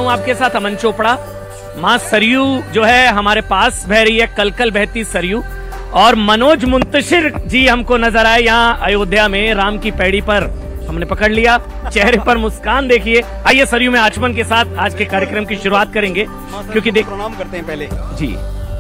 हूँ आपके साथ अमन चोपड़ा। माँ सरयू जो है हमारे पास बह रही है, कल कल बहती सरयू। और मनोज मुंतशिर जी हमको नजर आए यहाँ अयोध्या में राम की पैड़ी पर, हमने पकड़ लिया। चेहरे पर मुस्कान देखिए। आइए सरयू में आचमन के साथ आज के कार्यक्रम की शुरुआत करेंगे, क्योंकि देख प्रणाम करते हैं पहले जी।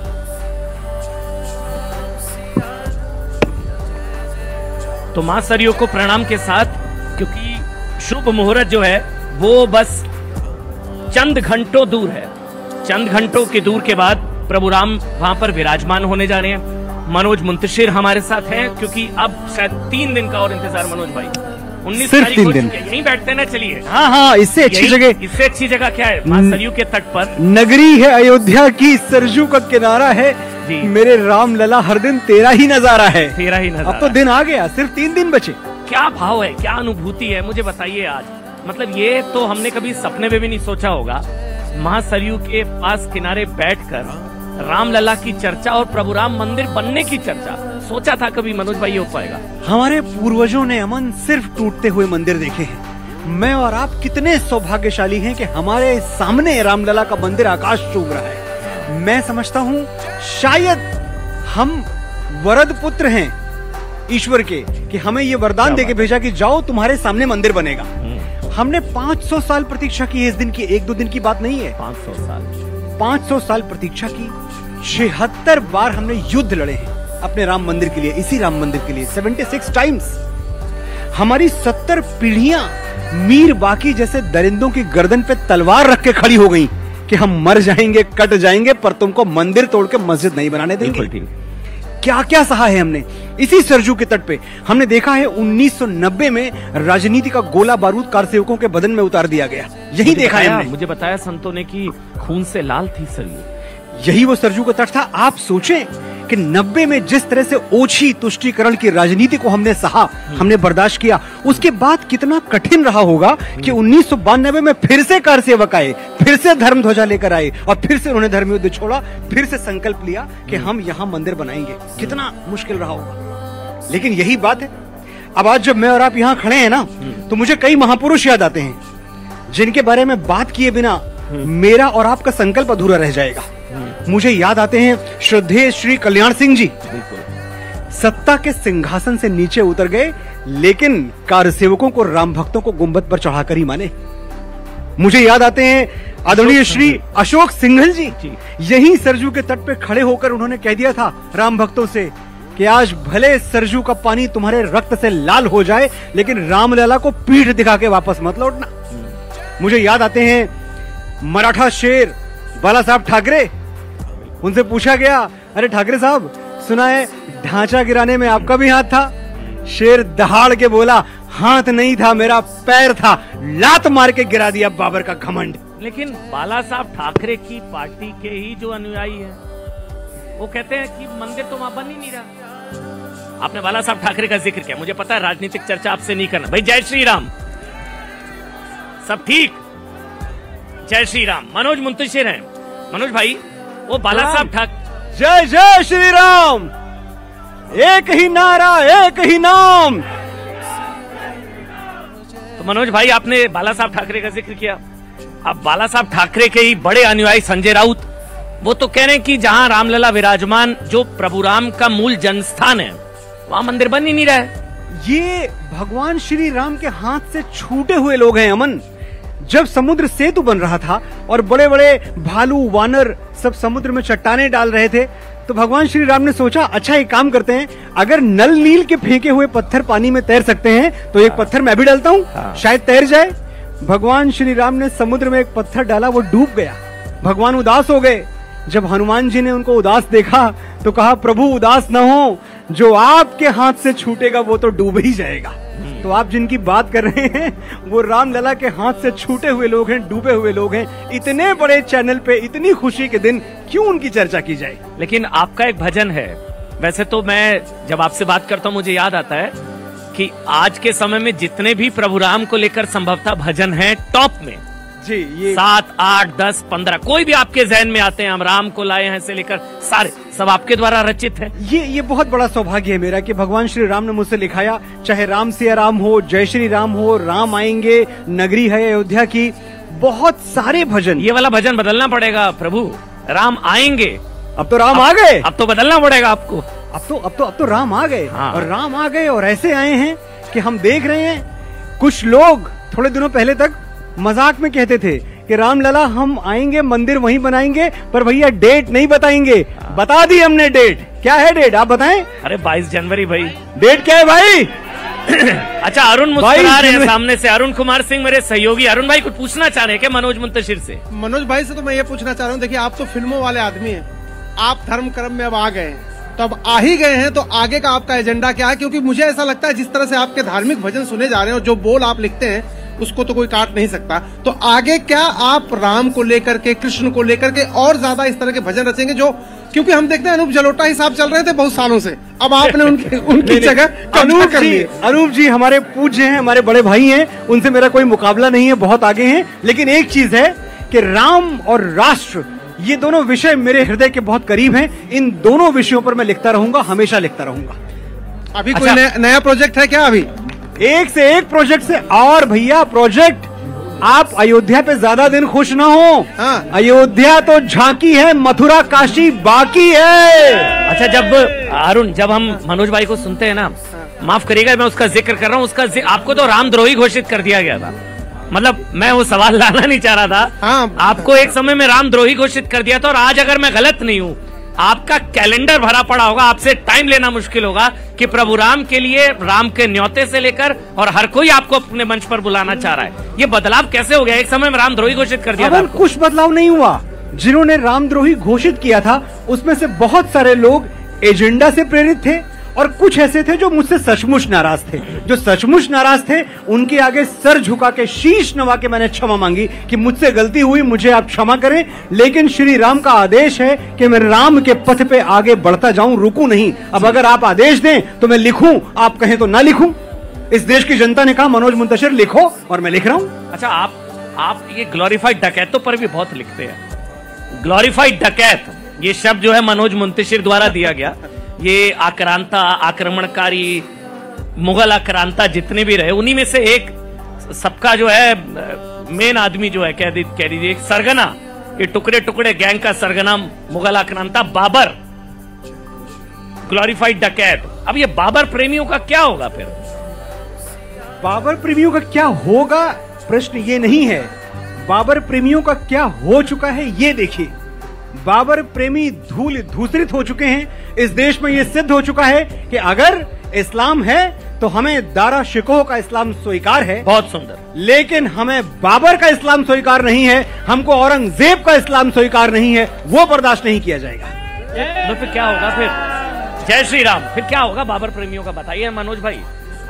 तो माँ सरयू को प्रणाम के साथ, क्योंकि शुभ मुहूर्त जो है वो बस चंद घंटों दूर है। चंद घंटों के दूर के बाद प्रभु राम वहां पर विराजमान होने जा रहे हैं। मनोज मुंतशिर हमारे साथ हैं, क्योंकि अब शायद 3 दिन का और इंतजार। मनोज भाई 19 सिर्फ तारीख 3 को दिन यहीं बैठते ना, चलिए। हाँ, इससे अच्छी जगह, इससे अच्छी जगह क्या है? माँ सरयू के तट पर नगरी है अयोध्या की, सरयू का किनारा है जी। मेरे राम लला, हर दिन तेरा ही नजारा है। तेरा ही नजारा। अब तो दिन आ गया, सिर्फ 3 दिन बचे। क्या भाव है, क्या अनुभूति है, मुझे बताइए आज। मतलब ये तो हमने कभी सपने में भी नहीं सोचा होगा। माँ सरयू के पास किनारे बैठकर रामलला की चर्चा और प्रभु राम मंदिर बनने की चर्चा, सोचा था कभी मनोज भाई ये हो पाएगा? हमारे पूर्वजों ने अमन सिर्फ टूटते हुए मंदिर देखे हैं। मैं और आप कितने सौभाग्यशाली हैं कि हमारे सामने रामलला का मंदिर आकाश चूम रहा है। मैं समझता हूँ शायद हम वरद पुत्र हैं ईश्वर के, कि हमें ये वरदान देके भेजा कि जाओ तुम्हारे सामने मंदिर बनेगा। हमने 500 साल प्रतीक्षा की है इस दिन की, 1-2 दिन की बात नहीं है। 500 साल प्रतीक्षा की, 76 बार हमने युद्ध लड़े हैं अपने राम मंदिर के लिए, इसी राम मंदिर के लिए 76 टाइम्स। हमारी 70 पीढ़ियां मीर बाकी जैसे दरिंदों की गर्दन पे तलवार रख के खड़ी हो गई कि हम मर जाएंगे, कट जाएंगे, पर तुमको मंदिर तोड़ के मस्जिद नहीं बनाने देंगे। क्या क्या सहा है हमने इसी सरयू के तट पे। हमने देखा है 1990 में राजनीति का गोला बारूद कारसेवकों के बदन में उतार दिया गया, यही देखा है हमने। मुझे बताया संतों ने कि खून से लाल थी सरयू। यही वो सरयू का तट था। आप सोचें कि 90 में जिस तरह से ओछी तुष्टीकरण की राजनीति को हमने सहा, हमने बर्दाश्त किया, उसके बाद कितना कठिन रहा होगा कि 1992 में फिर से कारसेवक आए, फिर से धर्म ध्वजा लेकर आए और फिर से उन्होंने धर्म युद्ध छोड़ा, फिर से संकल्प लिया कि हम यहाँ मंदिर बनाएंगे। कितना मुश्किल रहा होगा, लेकिन यही बात है। अब आज जब मैं और आप यहाँ खड़े हैं ना, तो मुझे कई महापुरुष याद आते हैं जिनके बारे में बात किए बिना मेरा और आपका संकल्प अधूरा रह जाएगा। मुझे याद आते हैं श्रद्धेय श्री कल्याण सिंह जी। सत्ता के सिंहासन से नीचे उतर गए, लेकिन कारसेवकों को, राम भक्तों को गुंबद पर चढ़ाकर ही माने। मुझे याद आते हैं आदरणीय श्री अशोक सिंघल जी। यही सरयू के तट पे खड़े होकर उन्होंने कह दिया था राम भक्तों से कि आज भले सरयू का पानी तुम्हारे रक्त से लाल हो जाए, लेकिन रामलला को पीठ दिखा के वापस मत लौटना। मुझे याद आते हैं मराठा शेर बाला साहब ठाकरे। उनसे पूछा गया, अरे ठाकरे साहब, सुना है ढांचा गिराने में आपका भी हाथ था? शेर दहाड़ के बोला, हाथ नहीं था, मेरा पैर था, लात मार के गिरा दिया बाबर का घमंड। लेकिन बाला साहब ठाकरे की पार्टी के ही जो अनुयायी हैं, वो कहते हैं कि मंदिर तो वहां बन ही नहीं रहा। आपने बाला साहब ठाकरे का जिक्र किया, मुझे पता है राजनीतिक चर्चा आपसे नहीं करना भाई। जय श्री राम, सब ठीक? जय श्री राम। मनोज मुंतशिर हैं। मनोज भाई, वो बाला साहब जय जय श्री राम, एक ही नारा, एक ही नाम। तो मनोज भाई, आपने बाला साहब ठाकरे का जिक्र किया। अब बाला साहब ठाकरे के ही बड़े अनुयायी संजय राउत, वो तो कह रहे हैं कि जहां रामलला विराजमान, जो प्रभु राम का मूल जन्मस्थान है, वहां मंदिर बन ही नहीं रहा है। ये भगवान श्री राम के हाथ से छूटे हुए लोग हैं अमन। जब समुद्र सेतु बन रहा था और बड़े बड़े भालू वानर सब समुद्र में चट्टाने डाल रहे थे, तो भगवान श्री राम ने सोचा, अच्छा एक काम करते हैं, अगर नल नील के फेंके हुए पत्थर पानी में तैर सकते हैं तो एक पत्थर मैं भी डालता हूँ, शायद तैर जाए। भगवान श्री राम ने समुद्र में एक पत्थर डाला, वो डूब गया। भगवान उदास हो गए। जब हनुमान जी ने उनको उदास देखा तो कहा, प्रभु उदास न हो, जो आपके हाथ से छूटेगा वो तो डूब ही जाएगा। तो आप जिनकी बात कर रहे हैं वो रामलला के हाथ से छूटे हुए लोग हैं, डूबे हुए लोग हैं। इतने बड़े चैनल पे इतनी खुशी के दिन क्यों उनकी चर्चा की जाए? लेकिन आपका एक भजन है। वैसे तो मैं जब आपसे बात करता हूँ मुझे याद आता है कि आज के समय में जितने भी प्रभु राम को लेकर संभवतः भजन हैं टॉप में जी, ये 7, 8, 10, 15 कोई भी आपके जहन में आते हैं, हम राम को लाए हैं से लेकर सारे सब आपके द्वारा रचित है। ये बहुत बड़ा सौभाग्य है मेरा कि भगवान श्री राम ने मुझसे लिखाया, चाहे राम सिया राम हो, जय श्री राम हो, राम आएंगे, नगरी है अयोध्या की, बहुत सारे भजन। ये वाला भजन बदलना पड़ेगा प्रभु, राम आएंगे। अब तो राम आ गए, अब तो बदलना पड़ेगा आपको। अब तो राम आ गए। हाँ। और राम आ गए और ऐसे आए हैं कि हम देख रहे हैं कुछ लोग थोड़े दिनों पहले तक मजाक में कहते थे कि राम लला हम आएंगे, मंदिर वहीं बनाएंगे, पर भैया डेट नहीं बताएंगे। बता दी हमने डेट। क्या है डेट, आप बताएं। अरे 22 जनवरी भाई। डेट क्या है भाई? अच्छा, अरुण मुस्कुरा रहे हैं सामने से। अरुण कुमार सिंह मेरे सहयोगी। अरुण भाई कुछ पूछना चाह रहे हैं क्या मनोज मुंतशिर से? मनोज भाई से तो मैं ये पूछना चाह रहा हूँ, देखिए आप तो फिल्मों वाले आदमी हैं, आप धर्म कर्म में अब आ गए हैं, तो अब आ ही गए हैं, तो आगे का आपका एजेंडा क्या है? क्योंकि मुझे ऐसा लगता है जिस तरह से आपके धार्मिक भजन सुने जा रहे हैं और जो बोल आप लिखते हैं उसको तो कोई काट नहीं सकता, तो आगे क्या आप राम को लेकर के, कृष्ण को लेकर के और ज्यादा इस तरह के भजन रचेंगे? जो क्योंकि हम देखते हैं अनूप जलोटा ही साहब चल रहे थे बहुत सालों से, अब आपने उनकी जगह अनूप जी हमारे पूज्य हैं, हमारे बड़े भाई हैं, उनसे मेरा कोई मुकाबला नहीं है, बहुत आगे हैं। लेकिन एक चीज है कि राम और राष्ट्र, ये दोनों विषय मेरे हृदय के बहुत करीब हैं। इन दोनों विषयों पर मैं लिखता रहूंगा, हमेशा लिखता रहूंगा। अभी कोई नया प्रोजेक्ट है क्या? अभी एक से एक प्रोजेक्ट से और भैया प्रोजेक्ट। आप अयोध्या पे ज्यादा दिन खुश ना हो। हाँ। अयोध्या तो झांकी है, मथुरा काशी बाकी है। अच्छा, जब अरुण, जब हम मनोज भाई को सुनते हैं ना, माफ करिएगा मैं उसका जिक्र कर रहा हूँ, आपको तो रामद्रोही घोषित कर दिया गया था। मतलब मैं वो सवाल लाना नहीं चाह रहा था। हाँ। आपको एक समय में रामद्रोही घोषित कर दिया था, और आज अगर मैं गलत नहीं हूँ, आपका कैलेंडर भरा पड़ा होगा, आपसे टाइम लेना मुश्किल होगा कि प्रभु राम के लिए, राम के न्योते से लेकर, और हर कोई आपको अपने मंच पर बुलाना चाह रहा है। ये बदलाव कैसे हो गया? एक समय में रामद्रोही घोषित कर दिया था। कुछ बदलाव नहीं हुआ। जिन्होंने रामद्रोही घोषित किया था उसमें से बहुत सारे लोग एजेंडा से प्रेरित थे, और कुछ ऐसे थे जो मुझसे सचमुच नाराज थे। जो सचमुच नाराज थे उनके आगे सर झुका के, शीश नवा के मैंने क्षमा मांगी कि मुझसे गलती हुई, मुझे आप क्षमा करें। लेकिन श्री राम का आदेश है कि मैं राम के पथ पे आगे बढ़ता जाऊं, रुकूं नहीं। अब अगर आप आदेश दें तो मैं लिखूं, आप कहें तो ना लिखूं। इस देश की जनता ने कहा मनोज मुंतशिर लिखो, और मैं लिख रहा हूं। अच्छा, आप ये ग्लोरीफाइड डकैतों पर भी बहुत लिखते हैं। ग्लोरीफाइड डकैत, ये शब्द जो है मनोज मुंतशिर द्वारा दिया गया। ये आक्रांता, आक्रमणकारी, मुगल आक्रांता जितने भी रहे, उन्हीं में से एक सबका जो है मेन आदमी जो है, कह दीजिए एक सरगना, ये टुकड़े टुकड़े गैंग का सरगना मुगल आक्रांता बाबर, ग्लोरीफाइड डकैत। अब ये बाबर प्रेमियों का क्या होगा फिर? बाबर प्रेमियों का क्या होगा, प्रश्न ये नहीं है। बाबर प्रेमियों का क्या हो चुका है ये देखिए। बाबर प्रेमी धूल धूसरित हो चुके हैं। इस देश में यह सिद्ध हो चुका है कि अगर इस्लाम है तो हमें दारा शिकोह का इस्लाम स्वीकार है। बहुत सुंदर। लेकिन हमें बाबर का इस्लाम स्वीकार नहीं है, हमको औरंगजेब का इस्लाम स्वीकार नहीं है, वो बर्दाश्त नहीं किया जाएगा। तो फिर क्या होगा फिर? जय श्री राम। फिर क्या होगा बाबर प्रेमियों का, बताइए मनोज भाई।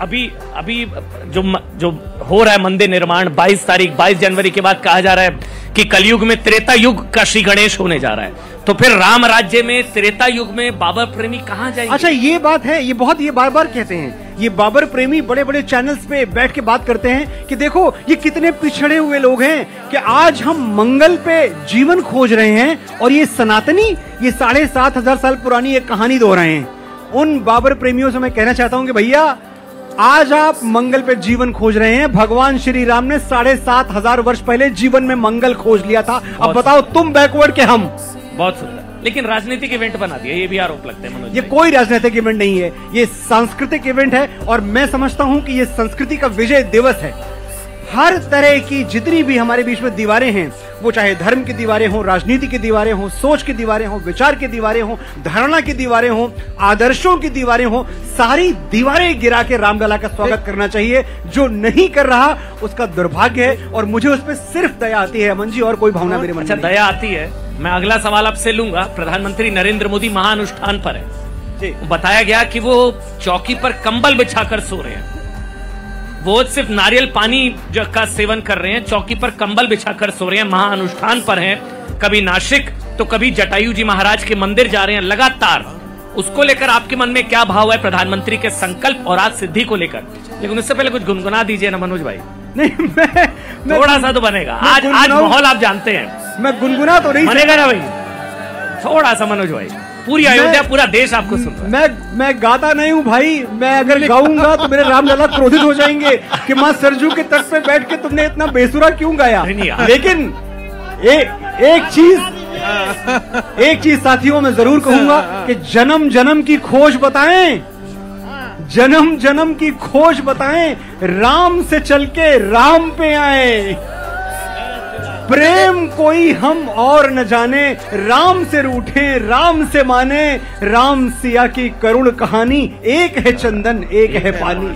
अभी जो हो रहा है मंदिर निर्माण, 22 जनवरी के बाद कहा जा रहा है कि कलयुग में त्रेता युग का श्री गणेश होने जा रहा है, तो फिर राम राज्य में, त्रेता युग में बाबर प्रेमी कहां जाएंगे? अच्छा, ये बात है, ये बार बार कहते हैं, ये बाबर प्रेमी बड़े बड़े चैनल्स पे बैठ के बात करते हैं कि देखो ये कितने पिछड़े हुए लोग हैं कि आज हम मंगल पे जीवन खोज रहे हैं, और ये सनातनी ये 7,500 साल पुरानी एक कहानी दोहराए हैं। उन बाबर प्रेमियों से मैं कहना चाहता हूं कि भैया, आज आप मंगल पे जीवन खोज रहे हैं, भगवान श्री राम ने 7,500 वर्ष पहले जीवन में मंगल खोज लिया था। अब बताओ तुम बैकवर्ड के हम। बहुत सुंदर। लेकिन राजनीतिक इवेंट बना दिया, ये भी आरोप लगते हैं मनोज। ये कोई राजनीतिक इवेंट नहीं है, ये सांस्कृतिक इवेंट है, और मैं समझता हूं कि ये संस्कृति का विजय दिवस है। हर तरह की जितनी भी हमारे बीच में दीवारें हैं, वो चाहे धर्म की दीवारें हों, राजनीति की दीवारें हों, सोच की दीवारें हों, विचार की दीवारें हों, धारणा की दीवारें हों, आदर्शों की दीवारें हों, सारी दीवारें गिरा के रामलला का स्वागत करना चाहिए। जो नहीं कर रहा उसका दुर्भाग्य है, और मुझे उस पर सिर्फ दया आती है अमन जी, और कोई भावना मेरे मन में। अच्छा, दया आती है। मैं अगला सवाल आपसे लूंगा। प्रधानमंत्री नरेंद्र मोदी महाअनुष्ठान पर है। बताया गया कि वो चौकी पर कंबल बिछाकर सो रहे हैं, वो सिर्फ नारियल पानी का सेवन कर रहे हैं, चौकी पर कंबल बिछाकर सो रहे हैं, महाअनुष्ठान पर हैं। कभी नासिक तो कभी जटायु जी महाराज के मंदिर जा रहे हैं लगातार। उसको लेकर आपके मन में क्या भाव है प्रधानमंत्री के संकल्प और आज सिद्धि को लेकर? लेकिन उससे पहले कुछ गुनगुना दीजिए ना मनोज भाई। नहीं, मैं थोड़ा सा तो बनेगा। आज माहौल आप जानते हैं, मैं गुनगुना तो नहीं बनेगा ना भाई, थोड़ा सा मनोज भाई। पूरी अयोध्या, पूरा देश आपको सुन रहा है। मैं गाता नहीं हूँ भाई, मैं अगर गाऊंगा तो मेरे रामलला क्रोधित हो जाएंगे कि माँ सरजू के तट पे बैठ के तुमने इतना बेसुरा क्यों गाया। लेकिन एक चीज साथियों मैं जरूर कहूंगा कि जन्म जन्म की खोज बताएं, जन्म जन्म की खोज बताएं, राम से चल के राम पे आए। प्रेम कोई हम और न जाने, राम से रूठे राम से माने, राम सिया की करुण कहानी, एक है चंदन एक है पानी।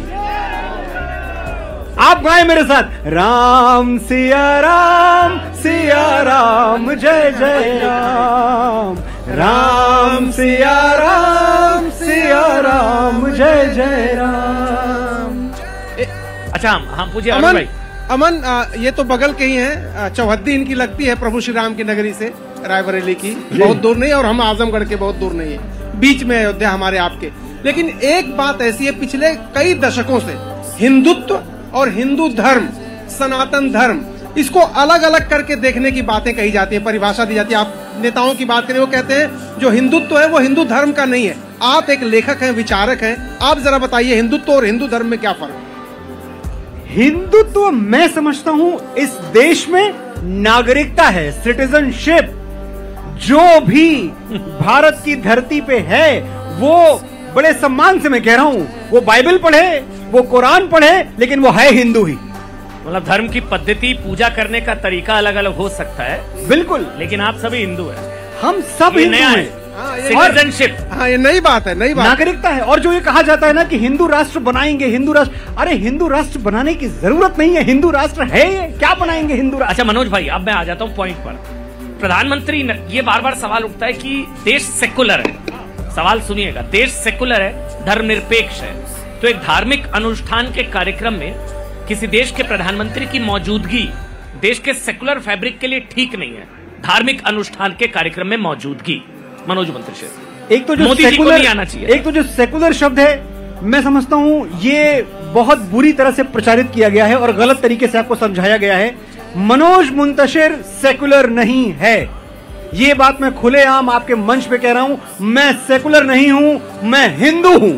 आप गाएं मेरे साथ, राम सिया राम जय जय राम, राम सिया राम जय जय राम। अच्छा हम पूछिए अरुण भाई। अमन, ये तो बगल के ही हैं, चौहद्दी इनकी लगती है प्रभु श्री राम की नगरी से, रायबरेली की, बहुत दूर नहीं, और हम आजमगढ़ के बहुत दूर नहीं है, बीच में अयोध्या हमारे आपके। लेकिन एक बात ऐसी है, पिछले कई दशकों से हिंदुत्व और हिंदू धर्म, सनातन धर्म, इसको अलग अलग करके देखने की बातें कही जाती है, परिभाषा दी जाती है। आप नेताओं की बात करें, वो कहते हैं जो हिंदुत्व है वो हिंदू धर्म का नहीं है। आप एक लेखक हैं, विचारक हैं, आप जरा बताइए हिंदुत्व और हिंदू धर्म में क्या फर्क है? हिंदुत्व मैं समझता हूं इस देश में नागरिकता है, सिटीजनशिप। जो भी भारत की धरती पे है वो बड़े सम्मान से मैं कह रहा हूं, वो बाइबल पढ़े, वो कुरान पढ़े, लेकिन वो है हिंदू ही। मतलब धर्म की पद्धति, पूजा करने का तरीका अलग अलग हो सकता है, बिल्कुल, लेकिन आप सभी हिंदू हैं। हम सब हिंदू हैं। सिटीजनशिप, हाँ ये नई बात है, नई बात, नागरिकता है। और जो ये कहा जाता है ना कि हिंदू राष्ट्र बनाएंगे, हिंदू राष्ट्र, अरे हिंदू राष्ट्र बनाने की जरूरत नहीं है, हिंदू राष्ट्र है ये, क्या बनाएंगे हिंदू राष्ट्र। अच्छा मनोज भाई, अब मैं आ जाता हूँ पॉइंट पर। प्रधानमंत्री ये बार बार सवाल उठता है कि देश सेकुलर है। सवाल सुनिएगा, देश सेकुलर है, धर्मनिरपेक्ष है, तो एक धार्मिक अनुष्ठान के कार्यक्रम में किसी देश के प्रधानमंत्री की मौजूदगी देश के सेकुलर फैब्रिक के लिए ठीक नहीं है। धार्मिक अनुष्ठान के कार्यक्रम में मौजूदगी, मनोज मंत्री, एक तो जो मोदी जी को नहीं आना चाहिए। एक तो जो सेकुलर शब्द है, मैं समझता हूं ये बहुत बुरी तरह से प्रचारित किया गया है और गलत तरीके से आपको समझाया गया है। मनोज मुंतशिर सेकुलर नहीं है, ये बात मैं खुलेआम आपके मंच पे कह रहा हूं। मैं सेकुलर नहीं हूं, मैं हिंदू हूं।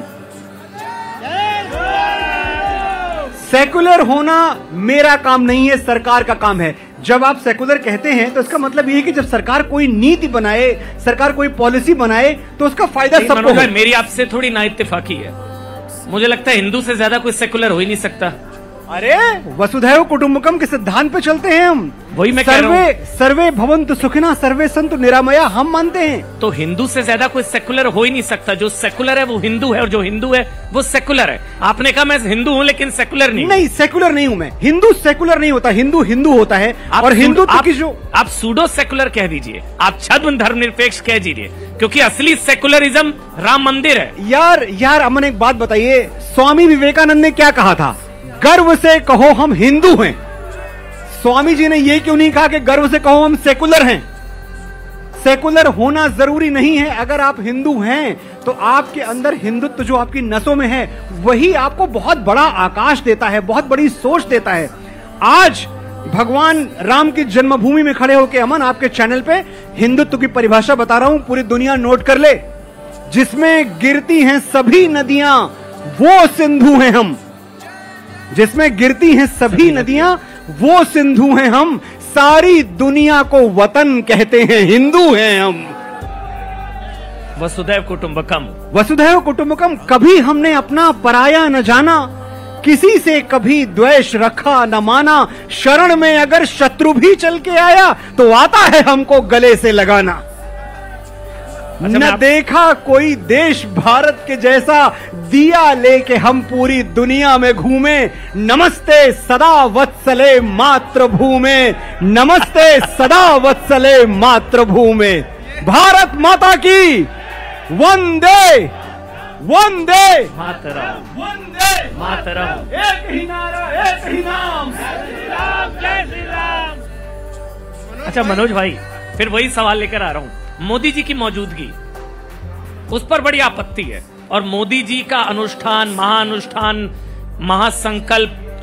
सेकुलर होना मेरा काम नहीं है, सरकार का काम है। जब आप सेकुलर कहते हैं तो इसका मतलब ये है कि जब सरकार कोई नीति बनाए, सरकार कोई पॉलिसी बनाए, तो उसका फायदा सबको है। मेरी आपसे थोड़ी ना इत्तेफाकी है, मुझे लगता है हिंदू से ज्यादा कोई सेकुलर हो ही नहीं सकता। अरे वसुधैव कुटुंबकम के सिद्धांत पे चलते हैं हम, वही मैं कह रहा हूं। सर्वे भवन्तु सुखिनः सर्वे सन्तु निरामया, हम मानते हैं। तो हिंदू से ज्यादा कोई सेकुलर हो ही नहीं सकता। जो सेकुलर है वो हिंदू है और जो हिंदू है वो सेकुलर है। आपने कहा मैं हिंदू हूं लेकिन सेकुलर नहीं। नहीं, सेकुलर नहीं हूं मैं। हिंदू सेकुलर नहीं होता, हिंदू हिंदू होता है। और हिंदू की जो आप सूडो सेकुलर कह दीजिए, आप छद्म धर्मनिरपेक्ष कह दीजिए, क्योंकि असली सेकुलरिज्म राम मंदिर है। यार अमन एक बात बताइए, स्वामी विवेकानंद ने क्या कहा था? गर्व से कहो हम हिंदू हैं। स्वामी जी ने यह क्यों नहीं कहा कि गर्व से कहो हम सेकुलर हैं? सेकुलर होना जरूरी नहीं है। अगर आप हिंदू हैं तो आपके अंदर हिंदुत्व जो आपकी नसों में है वही आपको बहुत बड़ा आकाश देता है, बहुत बड़ी सोच देता है। आज भगवान राम की जन्मभूमि में खड़े होकर अमन आपके चैनल पे हिंदुत्व की परिभाषा बता रहा हूं, पूरी दुनिया नोट कर ले। जिसमें गिरती हैं सभी नदियां वो सिंधु हैं हम, जिसमें गिरती हैं सभी नदियां वो सिंधु हैं हम। सारी दुनिया को वतन कहते हैं, हिंदू हैं हम। वसुधैव कुटुंबकम, वसुधैव कुटुंबकम। कभी हमने अपना पराया न जाना, किसी से कभी द्वेष रखा न माना। शरण में अगर शत्रु भी चल के आया तो आता है हमको गले से लगाना। न देखा कोई देश भारत के जैसा, दिया लेके हम पूरी दुनिया में घूमे। नमस्ते सदा वत्सले मातृभूमे, नमस्ते सदा वत्सले मातृभूमे। भारत माता की वंदे वंदे मातरम, वंदे मातरम। एक ही नारा एक ही नाम, जय श्री राम। अच्छा मनोज भाई, फिर वही सवाल लेकर आ रहा हूं। मोदी जी की मौजूदगी, उस पर बड़ी आपत्ति है। और मोदी जी का अनुष्ठान, महाअनुष्ठान, महासंकल्प,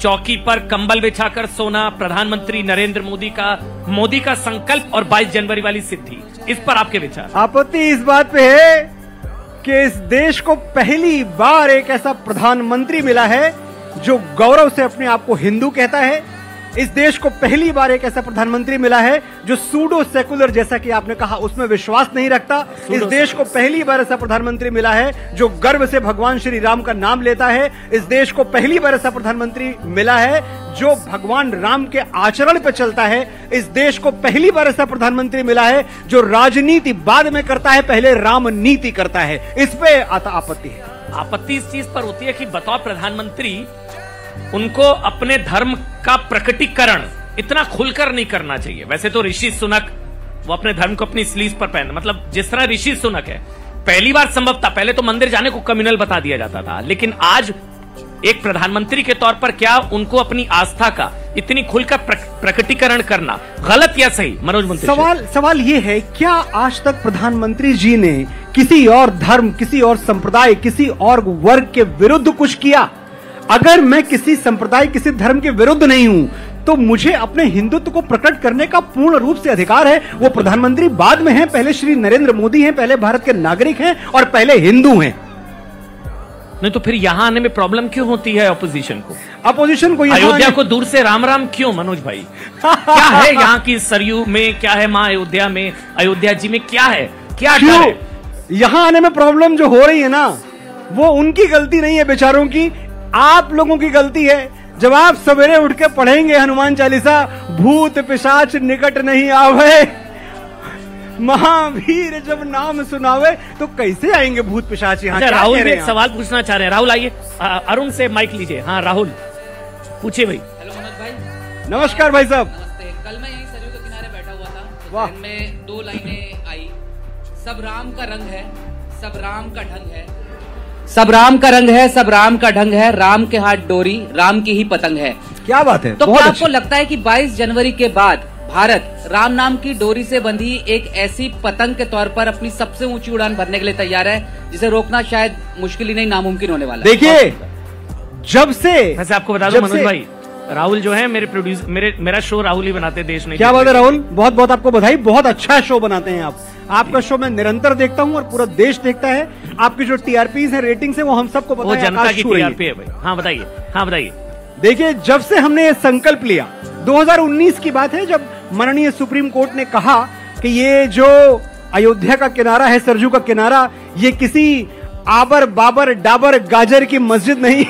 चौकी पर कंबल बिछाकर सोना, प्रधानमंत्री नरेंद्र मोदी का संकल्प और 22 जनवरी वाली सिद्धि, इस पर आपके विचार? आपत्ति इस बात पे है कि इस देश को पहली बार एक ऐसा प्रधानमंत्री मिला है जो गौरव से अपने आप को हिंदू कहता है। इस देश को पहली बार एक ऐसा प्रधानमंत्री मिला है जो सूडो सेकुलर, जैसा कि आपने कहा, उसमें विश्वास नहीं रखता। इस देश को पहली बार ऐसा प्रधानमंत्री मिला है जो गर्व से भगवान श्री राम का नाम लेता है। इस देश को पहली बार ऐसा प्रधानमंत्री मिला है जो भगवान राम के आचरण पे चलता है। इस देश को पहली बार ऐसा प्रधानमंत्री मिला है जो राजनीति बाद में करता है, पहले राम नीति करता है। इस पे आपत्ति है। आपत्ति इस चीज पर होती है कि बतौर प्रधानमंत्री उनको अपने धर्म का प्रकटीकरण इतना खुलकर नहीं करना चाहिए। वैसे तो ऋषि सुनक वो अपने धर्म को अपनी स्लीव पर पहन, मतलब जिस तरह ऋषि सुनक है, पहली बार संभव था, पहले तो मंदिर जाने को कम्युनल बता दिया जाता था, लेकिन आज एक प्रधानमंत्री के तौर पर क्या उनको अपनी आस्था का इतनी खुलकर प्रकटीकरण करना गलत या सही? मनोज मुंतशिर, सवाल ये है, क्या आज तक प्रधानमंत्री जी ने किसी और धर्म, किसी और संप्रदाय, किसी और वर्ग के विरुद्ध कुछ किया? अगर मैं किसी संप्रदाय, किसी धर्म के विरुद्ध नहीं हूं तो मुझे अपने हिंदुत्व को प्रकट करने का पूर्ण रूप से अधिकार है। वो प्रधानमंत्री बाद में हैं, पहले श्री नरेंद्र मोदी हैं, पहले भारत के नागरिक हैं और पहले हिंदू हैं। नहीं तो फिर यहां आने में प्रॉब्लम क्यों होती है अपोजिशन को? अयोध्या को दूर से राम राम क्यों मनोज भाई? क्या है यहाँ की सरयू में, क्या है मां अयोध्या में, अयोध्या जी में क्या है, क्या क्यों यहां आने में प्रॉब्लम जो हो रही है ना, वो उनकी गलती नहीं है बेचारों की, आप लोगों की गलती है। जब आप सवेरे उठ के पढ़ेंगे हनुमान चालीसा, भूत पिशाच निकट नहीं आवे, महावीर जब नाम सुनावे, तो कैसे आएंगे भूत पिशाच यहाँ? राहुल भी एक सवाल पूछना चाह रहे हैं। राहुल आइए, अरुण से माइक लीजिए। हाँ राहुल, पूछिए भाई। हेलो मनोज भाई। नमस्कार भाई साहब। नमस्ते। कल मैं यहीं सरयू के किनारे बैठा हुआ था, तो वाह। ध्यान में 2 लाइनें आई, सब राम का रंग है, सब राम का ढंग है, सब राम का रंग है, सब राम का ढंग है, राम के हाथ डोरी, राम की ही पतंग है। क्या बात है। तो क्या आपको लगता है कि 22 जनवरी के बाद भारत राम नाम की डोरी से बंधी एक ऐसी पतंग के तौर पर अपनी सबसे ऊंची उड़ान भरने के लिए तैयार है, जिसे रोकना शायद मुश्किल ही नहीं, नामुमकिन होने वाला है? देखिए, जब से वैसे आपको बता दूं मनोज भाई, राहुल जो है मेरे प्रोड्यूसर, मेरा शो राहुल ही बनाते, देश नहीं। क्या बात है राहुल, बहुत बहुत आपको बधाई, बहुत अच्छा शो बनाते हैं आप। आपका शो मैं निरंतर देखता हूं और पूरा देश देखता है। आपकी जो टीआरपीज है, रेटिंग्स है, वो हम सबको पता है, वो जनता की टीआरपी है भाई। हाँ बताइए, हाँ बताइए। देखिए, जब से हमने ये संकल्प लिया, 2019 की बात है, जब माननीय सुप्रीम कोर्ट ने कहा कि ये जो अयोध्या का किनारा है, सरजू का किनारा, ये किसी आबर बाबर डाबर गाजर की मस्जिद नहीं,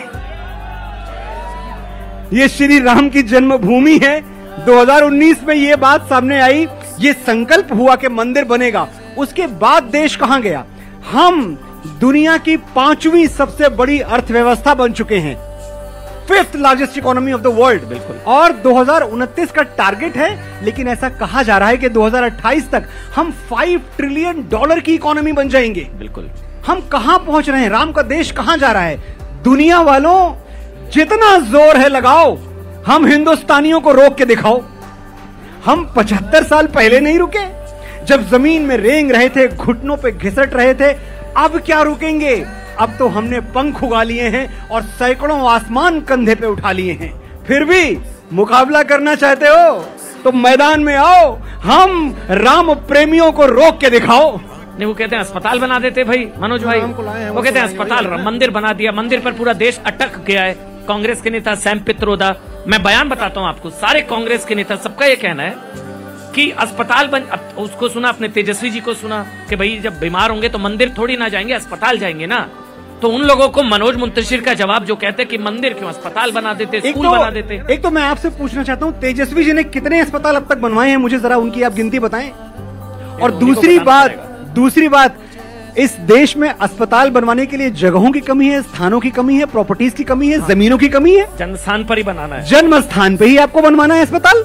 ये श्री राम की जन्मभूमि है। 2019 में ये बात सामने आई, ये संकल्प हुआ कि मंदिर बनेगा। उसके बाद देश कहां गया? हम दुनिया की 5वीं सबसे बड़ी अर्थव्यवस्था बन चुके हैं, 5th largest economy of the world. बिल्कुल। और 2029 का टारगेट है, लेकिन ऐसा कहा जा रहा है कि 2028 तक हम $5 ट्रिलियन की इकोनॉमी बन जाएंगे। बिल्कुल। हम कहां पहुंच रहे हैं? राम का देश कहां जा रहा है? दुनिया वालों, जितना जोर है लगाओ, हम हिंदुस्तानियों को रोक के दिखाओ। हम 75 साल पहले नहीं रुके, जब जमीन में रेंग रहे थे, घुटनों पे घिसट रहे थे। अब क्या रुकेंगे? अब तो हमने पंख उगा लिए हैं और सैकड़ों आसमान कंधे पे उठा लिए हैं। फिर भी मुकाबला करना चाहते हो तो मैदान में आओ, हम राम प्रेमियों को रोक के दिखाओ। नहीं, वो कहते हैं अस्पताल बना देते भाई मनोज भाई, वो कहते हैं अस्पताल, मंदिर बना दिया, मंदिर पर पूरा देश अटक गया है। कांग्रेस के नेता सैम पित्रोदा, मैं बयान बताता हूं आपको, सारे कांग्रेस के नेता, सबका ये कहना है कि अस्पताल बन, उसको सुना आपने, तेजस्वी जी को सुना कि भाई जब बीमार होंगे तो मंदिर थोड़ी ना जाएंगे, अस्पताल जाएंगे ना। तो उन लोगों को मनोज मुंतशिर का जवाब जो कहते हैं कि मंदिर क्यों, अस्पताल बना देते, स्कूल बना देते। एक तो मैं आपसे पूछना चाहता हूं, तेजस्वी जी ने कितने अस्पताल अब तक बनवाए हैं? मुझे जरा उनकी आप गिनती बताएं। और दूसरी बात, इस देश में अस्पताल बनवाने के लिए जगहों की कमी है, स्थानों की कमी है, प्रॉपर्टीज की कमी है, जमीनों की कमी है। जन्म स्थान पर ही बनाना है, जन्म स्थान पे ही आपको बनवाना है अस्पताल।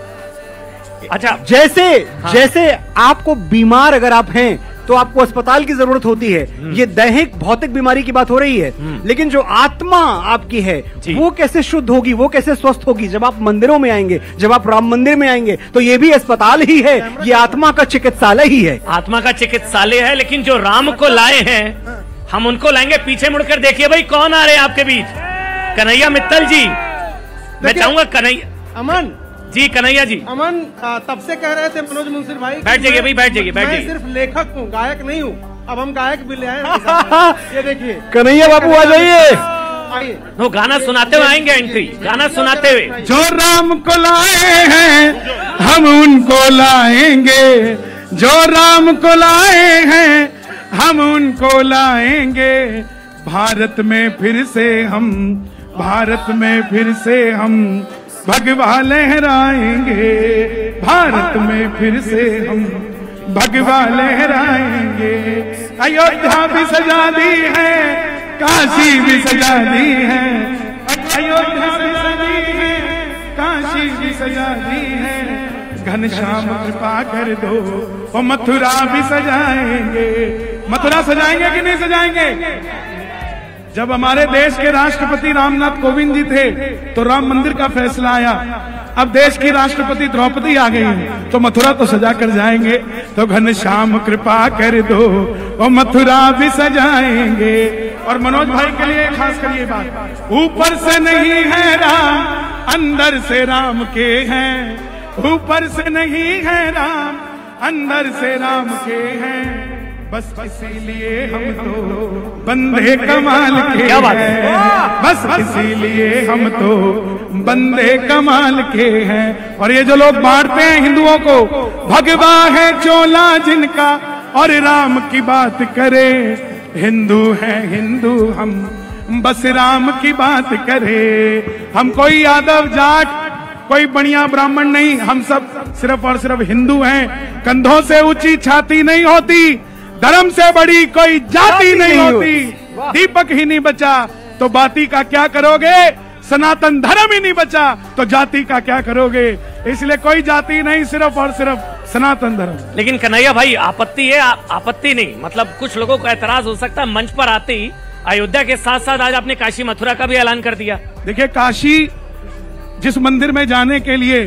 अच्छा, जैसे आपको बीमार अगर आप हैं तो आपको अस्पताल की जरूरत होती है। ये दैहिक भौतिक बीमारी की बात हो रही है, लेकिन जो आत्मा आपकी है वो कैसे शुद्ध होगी, वो कैसे स्वस्थ होगी? जब आप मंदिरों में आएंगे, जब आप राम मंदिर में आएंगे, तो ये भी अस्पताल ही है, ये आत्मा का चिकित्सालय ही है। आत्मा का चिकित्सालय है, लेकिन जो राम को लाए हैं हम उनको लाएंगे। पीछे मुड़कर देखिए भाई, कौन आ रहे हैं आपके बीच? कन्हैया मित्तल जी, मैं चाहूंगा कन्हैया अमन जी, कन्हैया जी। अमन तब से कह रहे थे मनोज मुंसिर भाई, बैठ जाइए भाई, बैठ जाइए, बैठ मैं जाइए। सिर्फ लेखक हूँ, गायक नहीं हूँ। अब हम गायक भी ले आए ये देखिए कन्हैया बाबू आ जाइए। आइए। वो गाना सुनाते हुए आएंगे, एंट्री गाना सुनाते हुए। जो राम को लाए हैं हम उनको लाएंगे, जो राम को लाए हैं हम उनको लाएंगे। भारत में फिर से हम, भारत में फिर से हम भगवा लहराएंगे, भारत में फिर से हम भगवा लहराएंगे। अयोध्या भी सजा दी है, काशी भी सजा दी है, अयोध्या भी सजी है, काशी भी सजा दी है। घनश्याम कृपा कर दो और मथुरा भी सजाएंगे। मथुरा सजाएंगे कि नहीं सजाएंगे? जब हमारे देश के राष्ट्रपति रामनाथ कोविंद जी थे तो राम मंदिर का फैसला आया। अब देश की राष्ट्रपति द्रौपदी आ गई है तो मथुरा तो सजा कर जाएंगे। तो घनश्याम कृपा कर दो और मथुरा भी सजाएंगे। और मनोज भाई के लिए खास कर ये बात, ऊपर से नहीं है राम, अंदर से राम के हैं। ऊपर से नहीं है राम, अंदर से राम के हैं। बस इसीलिए हम तो बंदे कमाल के क्या बात है? हैं। बस इसीलिए हम तो बंदे कमाल के हैं। और ये जो लोग बांटते हैं हिंदुओं को, भगवा है चोला जिनका और राम की बात करे। हिंदू है हिंदू हम, बस राम की बात करे। हम कोई यादव जाट, कोई बढ़िया ब्राह्मण नहीं, हम सब सिर्फ और सिर्फ हिंदू हैं। कंधों से ऊंची छाती नहीं होती, धर्म से बड़ी कोई जाति नहीं होती। दीपक ही नहीं बचा तो बाती का क्या करोगे? सनातन धर्म ही नहीं बचा तो जाति का क्या करोगे? इसलिए कोई जाति नहीं, सिर्फ और सिर्फ सनातन धर्म। लेकिन कन्हैया भाई, आपत्ति है, आपत्ति नहीं, मतलब कुछ लोगों को एतराज हो सकता है। मंच पर आते ही अयोध्या के साथ साथ आज आपने काशी मथुरा का भी ऐलान कर दिया। देखिए, काशी जिस मंदिर में जाने के लिए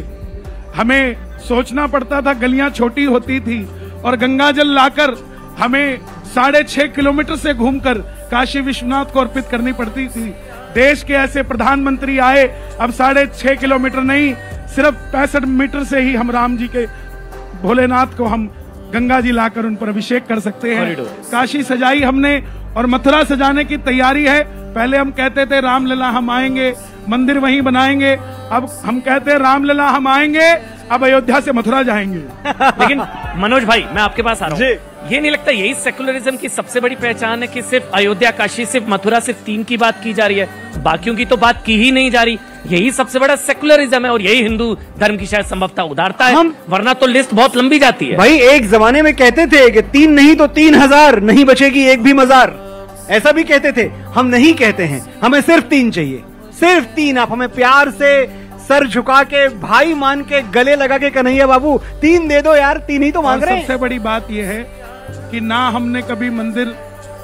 हमें सोचना पड़ता था, गलियां छोटी होती थी और गंगा जल लाकर हमें 6.5 किलोमीटर से घूमकर काशी विश्वनाथ को अर्पित करनी पड़ती थी। देश के ऐसे प्रधानमंत्री आए, अब 6.5 किलोमीटर नहीं, सिर्फ 65 मीटर से ही हम राम जी के, भोलेनाथ को हम गंगा जी लाकर उन पर अभिषेक कर सकते हैं। काशी सजाई हमने और मथुरा सजाने की तैयारी है। पहले हम कहते थे रामलला हम आएंगे, मंदिर वहीं बनाएंगे। अब हम कहते हैं रामलला हम आएंगे, अब अयोध्या से मथुरा जाएंगे। लेकिन मनोज भाई, मैं आपके पास आ रहा हूँ। ये नहीं लगता यही सेकुलरिज्म की सबसे बड़ी पहचान है कि सिर्फ अयोध्या, काशी, सिर्फ मथुरा, सिर्फ 3 की बात की जा रही है, बाकियों की तो बात की ही नहीं जा रही। यही सबसे बड़ा सेकुलरिज्म है और यही हिंदू धर्म की शायद संभवतः उदारता है। वरना तो लिस्ट बहुत लंबी जाती है भाई। एक जमाने में कहते थे कि 3 नहीं तो 3000, नहीं बचेगी एक भी मजार, ऐसा भी कहते थे। हम नहीं कहते हैं, हमें सिर्फ 3 चाहिए, सिर्फ 3। आप हमें प्यार से सर झुका के, भाई मान के, गले लगा के, कन्हैया बाबू 3 दे दो यार, 3 ही तो मांग रहे हैं। सबसे बड़ी बात यह है कि ना हमने कभी मंदिर,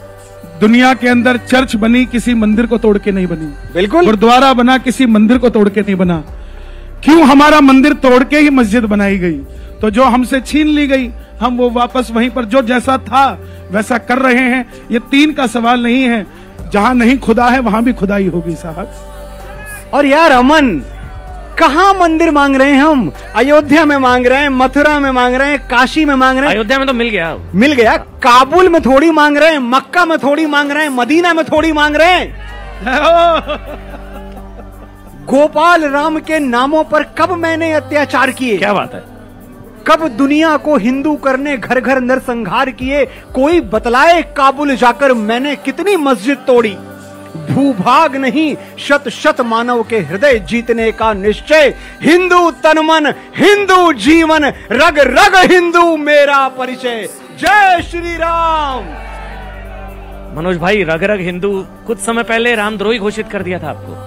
दुनिया के अंदर चर्च बनी किसी मंदिर को तोड़ के नहीं बनी, बिल्कुल। गुरुद्वारा बना किसी मंदिर को तोड़ के नहीं बना। क्यों? हमारा मंदिर तोड़ के ही मस्जिद बनाई गई। तो जो हमसे छीन ली गई, हम वो वापस वहीं पर जो जैसा था वैसा कर रहे हैं। ये 3 का सवाल नहीं है, जहां नहीं खुदा है वहां भी खुदाई होगी साहब। और यार अमन, कहाँ मंदिर मांग रहे हैं हम? अयोध्या में मांग रहे हैं, मथुरा में मांग रहे हैं, काशी में मांग रहे हैं। अयोध्या में तो मिल गया, मिल गया। काबुल में थोड़ी मांग रहे हैं, मक्का में थोड़ी मांग रहे हैं, मदीना में थोड़ी मांग रहे हैं। गोपाल राम के नामों पर कब मैंने अत्याचार किए? क्या बात है? कब दुनिया को हिंदू करने घर घर नरसंहार किए? कोई बतलाए काबुल जाकर मैंने कितनी मस्जिद तोड़ी? भूभाग नहीं, शत शत मानव के हृदय जीतने का निश्चय। हिंदू तन मन, हिंदू जीवन, रग रग हिंदू मेरा परिचय। जय श्री राम। मनोज भाई, रग रग हिंदू कुछ समय पहले रामद्रोही घोषित कर दिया था आपको।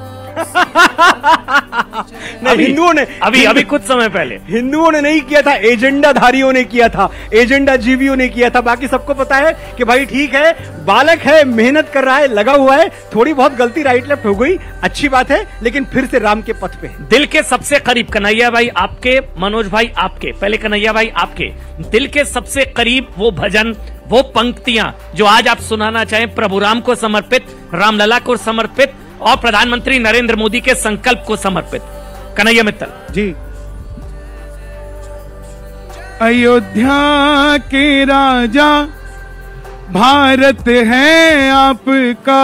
नहीं, हिंदुओं ने अभी कुछ समय पहले हिंदुओं ने नहीं किया था, एजेंडाधारियों ने किया था, एजेंडा जीवियों ने किया था। बाकी सबको पता है कि भाई ठीक है, बालक है, मेहनत कर रहा है, लगा हुआ है, थोड़ी बहुत गलती राइट लेफ्ट हो गई, अच्छी बात है, लेकिन फिर से राम के पथ पे। दिल के सबसे करीब कन्हैया भाई आपके, मनोज भाई आपके, पहले कन्हैया भाई आपके दिल के सबसे करीब वो भजन, वो पंक्तियां जो आज आप सुनाना चाहें, प्रभु राम को समर्पित, रामलला को समर्पित और प्रधानमंत्री नरेंद्र मोदी के संकल्प को समर्पित। कन्हैया मित्तल जी। अयोध्या के राजा भारत है आपका,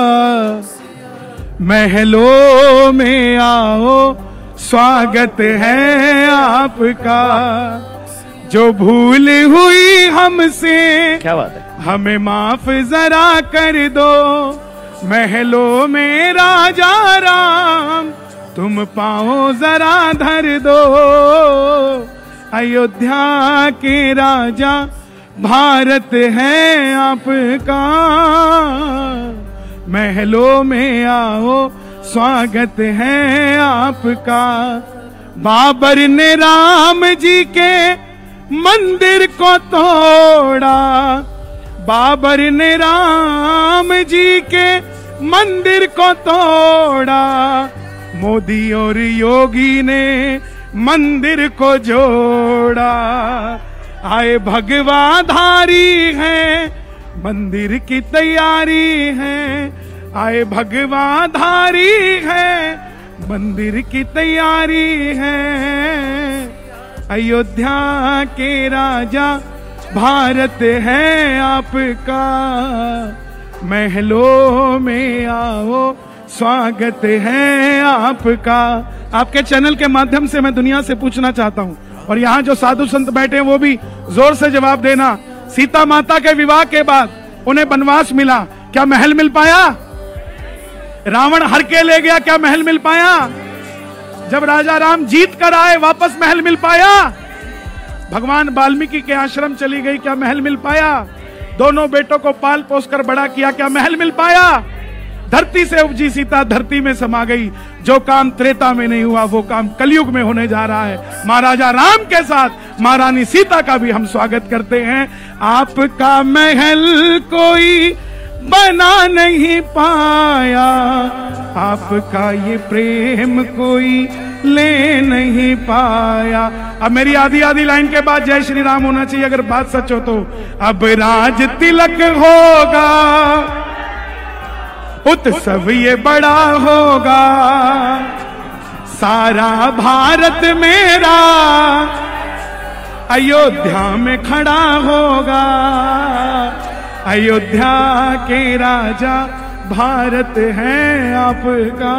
महलों में आओ स्वागत है आपका। जो भूल हुई हमसे क्या बात है, हमें माफ जरा कर दो। महलों में राजा राम तुम पाओ जरा धर दो। अयोध्या के राजा भारत है आपका, महलों में आओ स्वागत है आपका। बाबर ने राम जी के मंदिर को तोड़ा, बाबर ने राम जी के मंदिर को तोड़ा। मोदी और योगी ने मंदिर को जोड़ा। आए भगवाधारी हैं, मंदिर की तैयारी है। आए भगवाधारी है, मंदिर की तैयारी है। अयोध्या के राजा भारत है आपका, महलों में आओ स्वागत है आपका। आपके चैनल के माध्यम से मैं दुनिया से पूछना चाहता हूं, और यहाँ जो साधु संत बैठे हैं वो भी जोर से जवाब देना। सीता माता के विवाह के बाद उन्हें वनवास मिला, क्या महल मिल पाया? रावण हर के ले गया, क्या महल मिल पाया? जब राजा राम जीत कर आए वापस महल मिल पाया? भगवान वाल्मीकि के आश्रम चली गई, क्या महल मिल पाया? दोनों बेटों को पाल पोस कर बड़ा किया, क्या महल मिल पाया? धरती से उपजी सीता धरती में समा गई। जो काम त्रेता में नहीं हुआ वो काम कलयुग में होने जा रहा है। महाराजा राम के साथ महारानी सीता का भी हम स्वागत करते हैं। आपका महल कोई बना नहीं पाया, आपका ये प्रेम कोई ले नहीं पाया। अब मेरी आधी आधी लाइन के बाद जय श्री राम होना चाहिए अगर बात सच हो तो। अब राज तिलक होगा, उत्सव ये बड़ा होगा। सारा भारत मेरा अयोध्या में खड़ा होगा। अयोध्या के राजा भारत है आपका,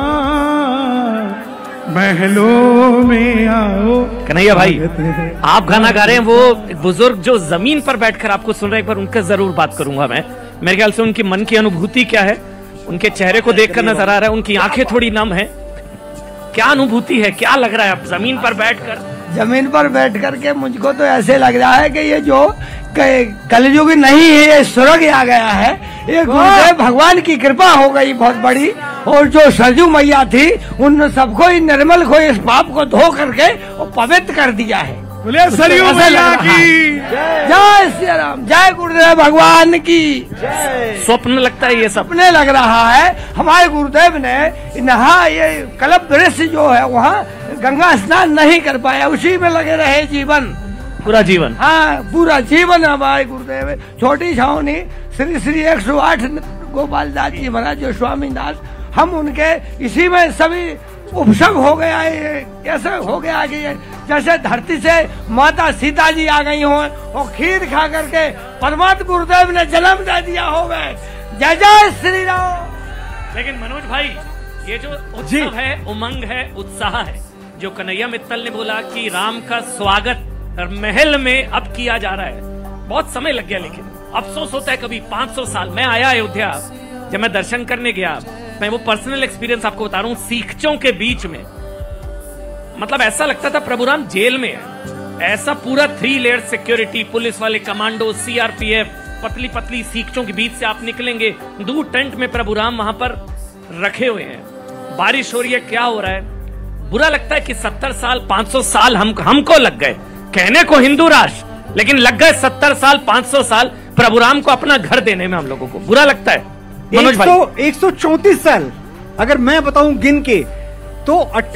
महलों में आओ। कन्हैया भाई, आप गाना गा रहे हैं, वो एक बुजुर्ग जो जमीन पर बैठकर आपको सुन रहे हैं, एक बार उनका जरूर बात करूंगा मैं। मेरे ख्याल से उनकी मन की अनुभूति क्या है, उनके चेहरे को देखकर नजर आ रहा है, उनकी आंखें थोड़ी नम है। क्या अनुभूति है, क्या लग रहा है आप जमीन पर बैठकर? जमीन पर बैठ करके मुझको तो ऐसे लग रहा है कि ये जो कलयुग नहीं है, ये स्वर्ग आ गया है। ये गुरुदेव भगवान की कृपा हो गई बहुत बड़ी। और जो सरजू मैया थी उन सबको निर्मल को इस पाप को धो करके और पवित्र कर दिया है। बोले सरयू मैया की जय श्री राम, जय गुरुदेव भगवान की। स्वप्न लगता है ये सपने लग रहा है। हमारे गुरुदेव ने नहा ये कल्प दृश्य जो है वहाँ गंगा स्नान नहीं कर पाया, उसी में लगे रहे जीवन, पूरा जीवन। हाँ, पूरा जीवन हमारे गुरुदेव। छोटी छावनी श्री श्री 108 गोपाल दास जी महाराज जो स्वामी दास, हम उनके इसी में सभी उपसम हो गया है। कैसे हो गया कि जैसे धरती से माता सीता जी आ गई हो और खीर खा करके परमात्मा गुरुदेव ने जन्म दे दिया हो गए। जय जय श्री राम। लेकिन मनोज भाई, ये जो उत्सव है, उमंग है, उत्साह है, जो कन्हैया मित्तल ने बोला कि राम का स्वागत महल में अब किया जा रहा है, बहुत समय लग गया। लेकिन अफसोस होता है कभी 500 साल। मैं आया अयोध्या, जब मैं दर्शन करने गया, मैं वो पर्सनल एक्सपीरियंस आपको बता रहा हूँ, सीखचों के बीच में, मतलब ऐसा लगता था प्रभु राम जेल में है। ऐसा पूरा 3 लेयर सिक्योरिटी, पुलिस वाले, कमांडो, सीआरपीएफ, पतली पतली सीखचों के बीच से आप निकलेंगे, दूर टेंट में प्रभु राम वहां पर रखे हुए हैं। बारिश हो रही है, क्या हो रहा है? बुरा लगता है कि 70 साल 500 साल हमको लग गए, कहने को हिंदू राष्ट्र, लेकिन लग गए 70 साल 500 साल प्रभु राम को अपना घर देने में। हम लोगों को बुरा लगता है। 134 साल अगर मैं बताऊं गिन के, तो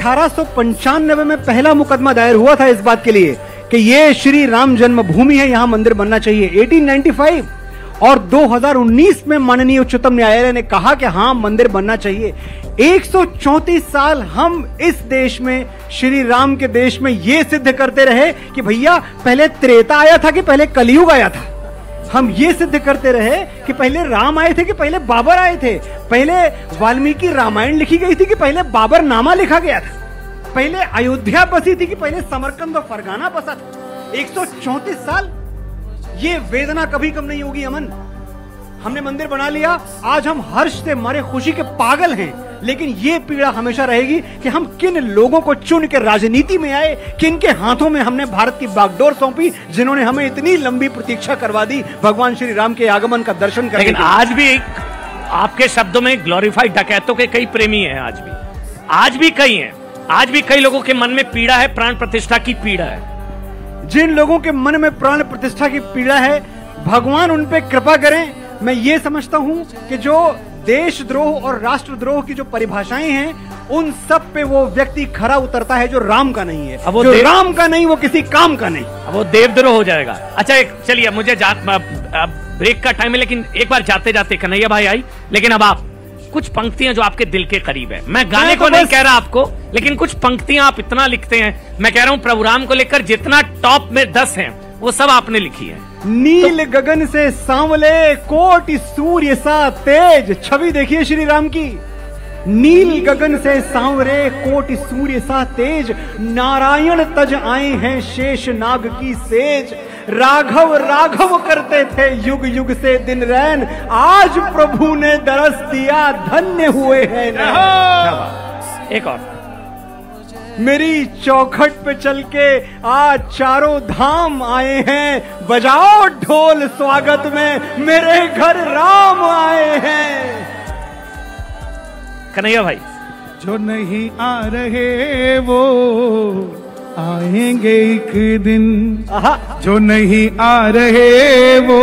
1895 में पहला मुकदमा दायर हुआ था इस बात के लिए कि ये श्री राम जन्मभूमि है, यहां मंदिर बनना चाहिए। 1895 और 2019 में माननीय उच्चतम न्यायालय ने कहा कि हाँ मंदिर बनना चाहिए। 134 साल हम इस देश में, श्री राम के देश में, ये सिद्ध करते रहे कि भैया पहले त्रेता आया था कि पहले कलयुग आया था। हम ये सिद्ध करते रहे कि पहले राम आए थे कि पहले बाबर आए थे, पहले वाल्मीकि रामायण लिखी गई थी कि पहले बाबर नामा लिखा गया था, पहले अयोध्या बसी थी कि पहले समरकंद और फरगाना बसा था। 134 साल, ये वेदना कभी कम नहीं होगी अमन। हमने मंदिर बना लिया, आज हम हर्ष से मारे खुशी के पागल हैं, लेकिन ये पीड़ा हमेशा रहेगी कि हम किन लोगों को चुन के राजनीति में आए, किन के हाथों में हमने भारत की बागडोर सौंपी, जिन्होंने हमें इतनी लंबी प्रतीक्षा करवा दी भगवान श्री राम के आगमन का दर्शन करने। लेकिन आज भी आपके शब्दों में ग्लोरीफाइड डकैतों के कई प्रेमी हैं, आज भी कई हैं, आज भी कई लोगों के मन में पीड़ा है, प्राण प्रतिष्ठा की पीड़ा है। जिन लोगों के मन में प्राण प्रतिष्ठा की पीड़ा है, भगवान उन पे कृपा करें। मैं ये समझता हूं कि जो देशद्रोह और राष्ट्रद्रोह की जो परिभाषाएं हैं, उन सब पे वो व्यक्ति खरा उतरता है जो राम का नहीं है। अब वो राम का नहीं, वो किसी काम का नहीं, अब वो देवद्रोह हो जाएगा। अच्छा, चलिए मुझे ब्रेक का टाइम है, लेकिन एक बार जाते जाते कन्हैया भाई आई, लेकिन अब आप कुछ पंक्तियां जो आपके दिल के करीब है, मैं गाने को नहीं कह रहा आपको, लेकिन कुछ पंक्तियां आप इतना लिखते हैं, मैं कह रहा हूं प्रभु राम को लेकर जितना टॉप में 10 हैं वो सब आपने लिखी है। नील गगन से सांवले कोटि सूर्य सा तेज, छवि देखिए श्री राम की। नील गगन से सांवरे कोटि सूर्य सा तेज, नारायण तज आए हैं शेष नाग की सेज। राघव राघव करते थे युग युग से दिन रैन, आज प्रभु ने दरस दिया धन्य हुए हैं। एक और, मेरी चौखट पे चल के आज चारों धाम आए हैं, बजाओ ढोल स्वागत में मेरे घर राम आए हैं। कन्हैया भाई, जो नहीं आ रहे वो आएंगे एक दिन, जो नहीं आ रहे वो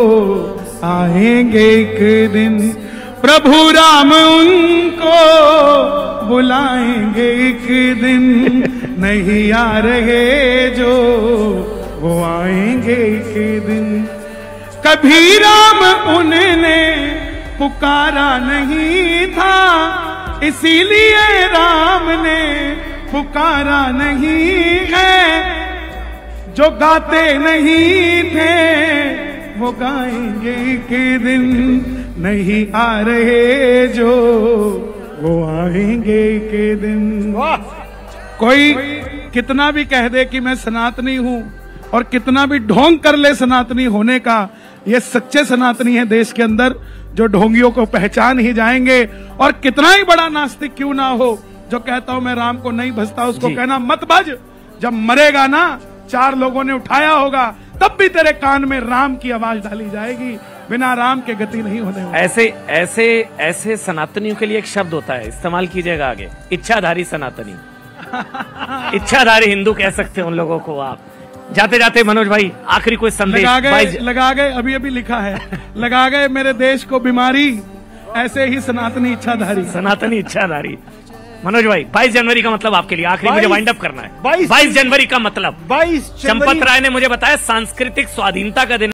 आएंगे एक दिन, प्रभु राम उनको बुलाएंगे एक दिन, नहीं आ रहे जो वो आएंगे एक दिन। कभी राम उन्होंने पुकारा नहीं था, इसीलिए राम ने पुकारा नहीं है। जो गाते नहीं थे वो गाएंगे एक दिन, नहीं आ रहे जो वो आएंगे एक दिन। कोई कितना भी कह दे कि मैं सनातनी हूं और कितना भी ढोंग कर ले सनातनी होने का, ये सच्चे सनातनी है देश के अंदर जो ढोंगियों को पहचान ही जाएंगे। और कितना ही बड़ा नास्तिक क्यों ना हो जो कहता हूं मैं राम को नहीं भजता, उसको कहना मत भज, जब मरेगा ना 4 लोगों ने उठाया होगा तब भी तेरे कान में राम की आवाज डाली जाएगी, बिना राम के गति नहीं होने वाली। ऐसे ऐसे ऐसे सनातनियों के लिए एक शब्द होता है, इस्तेमाल कीजिएगा आगे, इच्छाधारी सनातनी। इच्छाधारी हिंदू कह सकते हैं उन लोगों को आप। जाते जाते मनोज भाई आखिरी कोई संदेश? लगा गए अभी अभी लिखा है, लगा गए मेरे देश को बीमारी, ऐसे ही सनातनी इच्छाधारी। सनातनी इच्छाधारी। मनोज भाई, 22 जनवरी का मतलब आपके लिए आखिरी मुझे वाइंड अप करना है। 22 जनवरी का मतलब 22 चंपत राय ने मुझे बताया सांस्कृतिक स्वाधीनता का दिन।